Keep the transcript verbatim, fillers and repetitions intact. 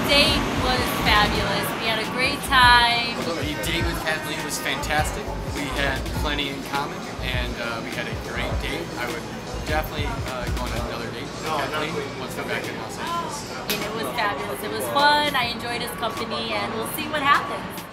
date was fabulous. We had a great time. The date with Kathleen was fantastic. We had plenty in common, and uh, we had a great date. I would definitely uh, go on another date with Kathleen once we're back in Los Angeles. And it was fabulous. It was fun. I enjoyed his company, and we'll see what happens.